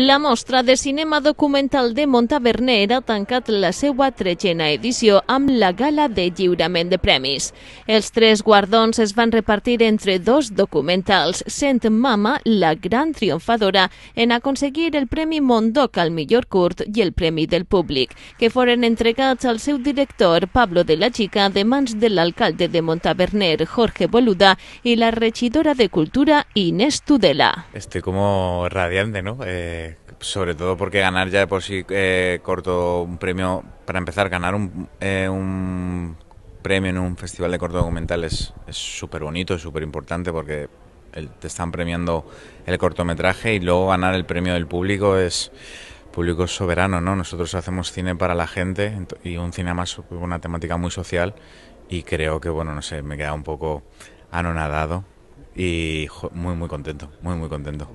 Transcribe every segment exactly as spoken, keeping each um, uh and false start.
La mostra de cinema documental de Montaverner ha tancat la seva tretzena edició amb la gala de lliurament de premis. Els tres guardons es van repartir entre dos documentals, sent Mama la gran triomfadora en aconseguir el Premi Mondoc al millor curt i el Premi del Públic, que foren entregats al seu director Pablo de la Chica de mans de l'alcalde de Montaverner, Jorge Boluda, y la regidora de Cultura, Inés Tudela. Estoy como radiante, ¿no? Eh... Sobre todo porque ganar ya de por sí eh, corto un premio, para empezar, ganar un, eh, un premio en un festival de corto documental es súper bonito, es súper importante porque el, te están premiando el cortometraje y luego ganar el premio del público es público soberano, ¿no? Nosotros hacemos cine para la gente y un cine más con una temática muy social y creo que, bueno, no sé, me queda un poco anonadado y muy, muy contento, muy, muy contento.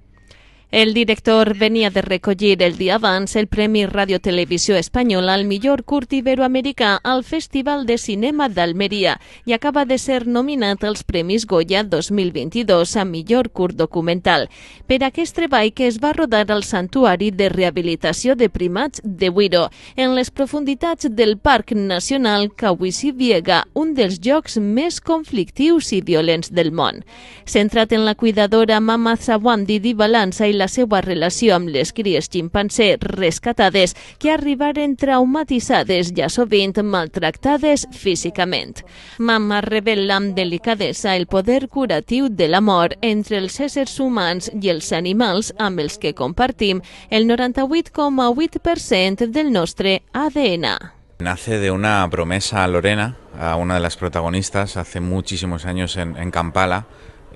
El director venia de recollir el dia abans el Premi Radio Televisió Espanyola al millor curt iberoamericà al Festival de Cinema d'Almeria i acaba de ser nominat als Premis Goya dos mil vint-i-dos a millor curt documental per aquest treball que es va rodar al Santuari de Rehabilitació de Primats de Wiro, en les profunditats del Parc Nacional Cahuisi-Viega, un dels llocs més conflictius i violents del món. Centrat en la cuidadora Mama Zawandi Balança i la la seva relació amb les cries ximpanzé rescatades que arribaren traumatitzades, ja sovint maltractades físicament. Mama revela amb delicadesa el poder curatiu de l'amor entre els éssers humans i els animals amb els que compartim el noranta-vuit coma vuit per cent del nostre A D N. Nace de una promesa a Lorena, a una de las protagonistas, hace muchísimos años en, en Kampala.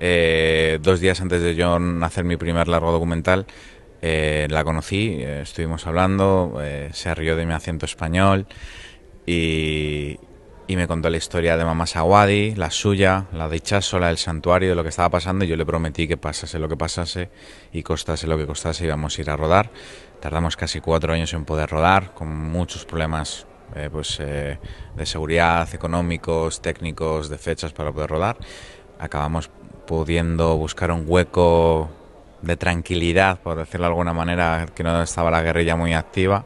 Eh, dos días antes de yo hacer mi primer largo documental, eh, la conocí, eh, estuvimos hablando, eh, se rió de mi acento español y, y me contó la historia de Mama Zawadi, la suya, la de Ichazo, la del santuario, de lo que estaba pasando, y yo le prometí que pasase lo que pasase y costase lo que costase íbamos a ir a rodar. Tardamos casi cuatro años en poder rodar, con muchos problemas eh, pues, eh, de seguridad, económicos, técnicos, de fechas para poder rodar. Acabamos pudiendo buscar un hueco de tranquilidad, por decirlo de alguna manera, que no estaba la guerrilla muy activa,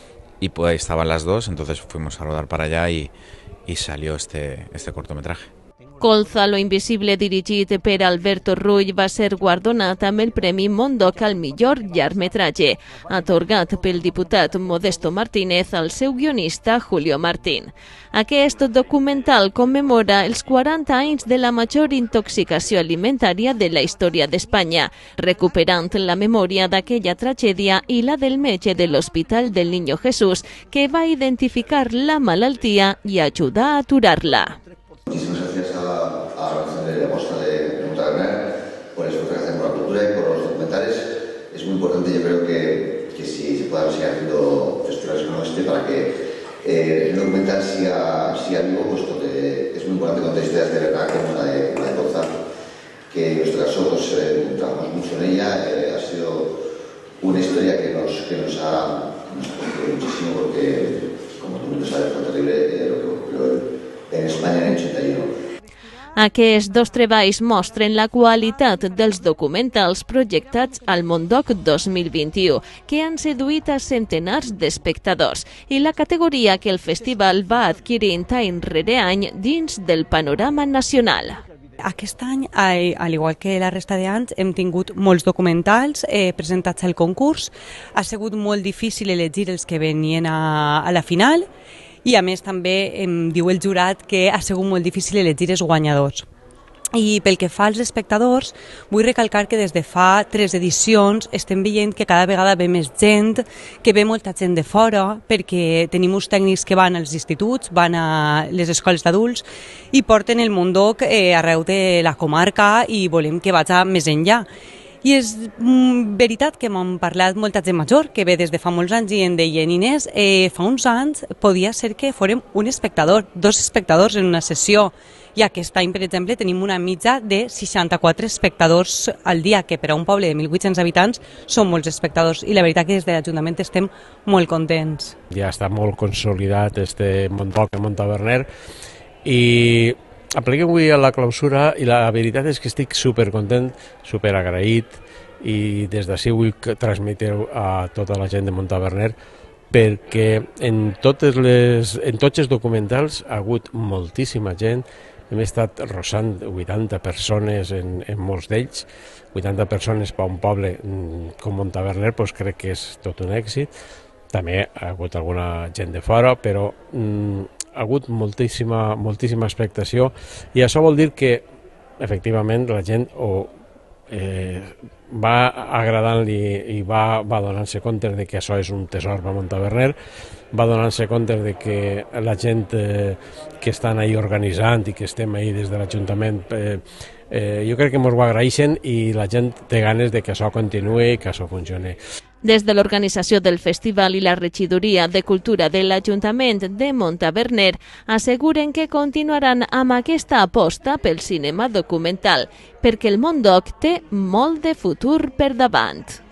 y pues ahí estaban las dos, entonces fuimos a rodar para allá y, y salió este, este cortometraje. Colza lo invisible, dirigit per Alberto Rull, va ser guardonat amb el Premi Mondoc al millor llargmetratge, atorgat pel diputat Modesto Martínez al seu guionista Julio Martín. Aquest documental commemora els quaranta anys de la major intoxicació alimentària de la història d'Espanya, recuperant la memòria d'aquella tragèdia i la del metge de l'Hospital del Niño Jesús, que va identificar la malaltia i ajudar a aturar-la. Muchísimas gracias a la, a la organización de la Mostra de Montaverner por el esfuerzo que hacen por la cultura y por los documentales. Es muy importante, yo creo que, que si se puedan seguir haciendo festivales como este para que eh, el documental siga, siga vivo, puesto que es muy importante contar historias de verdad como la de, la de Colza, que en nuestro caso pues, eh, trabajamos mucho en ella. Eh, ha sido una historia que nos, que nos ha nos ha muchísimo porque, como tú mundo sabes, fue terrible eh, lo que ocurrió en Espanya en el ochenta y uno. Aquests dos treballs mostren la qualitat dels documentals projectats al Mondoc dos mil vint-i-u, que han seduït a centenars d'espectadors, i la categoria que el festival va adquirint any rere any dins del panorama nacional. Aquest any, al igual que la resta d'anys, hem tingut molts documentals eh, presentats al concurs. Ha sigut molt difícil elegir els que venien a, a la final, i a més també em diu el jurat que ha sigut molt difícil elegir els guanyadors. I pel que fa als espectadors, vull recalcar que des de fa tres edicions estem veient que cada vegada ve més gent, que ve molta gent de fora, perquè tenim uns tècnics que van als instituts, van a les escoles d'adults i porten el Mondoc eh, arreu de la comarca i volem que vagi més enllà. I és mm, veritat que m'han parlat molta gent major, que ve des de fa molts anys i em deien Inés, eh, fa uns anys podia ser que fórem un espectador, dos espectadors en una sessió, i aquest any, per exemple, tenim una mitja de seixanta-quatre espectadors al dia, que per a un poble de mil vuit-cents habitants són molts espectadors, i la veritat que des de l'Ajuntament estem molt contents. Ja està molt consolidat este Mondoc a Montaverner, i apliquem avui a la clausura i la veritat és que estic supercontent, superagraït i des d'ací vull transmetre-ho a tota la gent de Montaverner, perquè en, totes les, en tots els documentals ha hagut moltíssima gent. Hem estat rossant vuitanta persones en, en molts d'ells. vuitanta persones per un poble com Montaverner, doncs crec que és tot un èxit. També ha hagut alguna gent de fora, però mm, ha hagut moltíssima, moltíssima expectació, i això vol dir que efectivament la gent o eh, va agradant-li i va, va donant-se compte de que això és un tesor per Montaverner, va donant-se compte de que la gent eh, que estan ahí organitzant i que estem ahí des de l'Ajuntament, eh, eh, jo crec que ens ho agraeixen i la gent té ganes de que això continuï i que això funcioni. Des de l'organització del festival i la regidoria de Cultura de l'Ajuntament de Montaverner asseguren que continuaran amb aquesta aposta pel cinema documental, perquè el Montdoc té molt de futur per davant.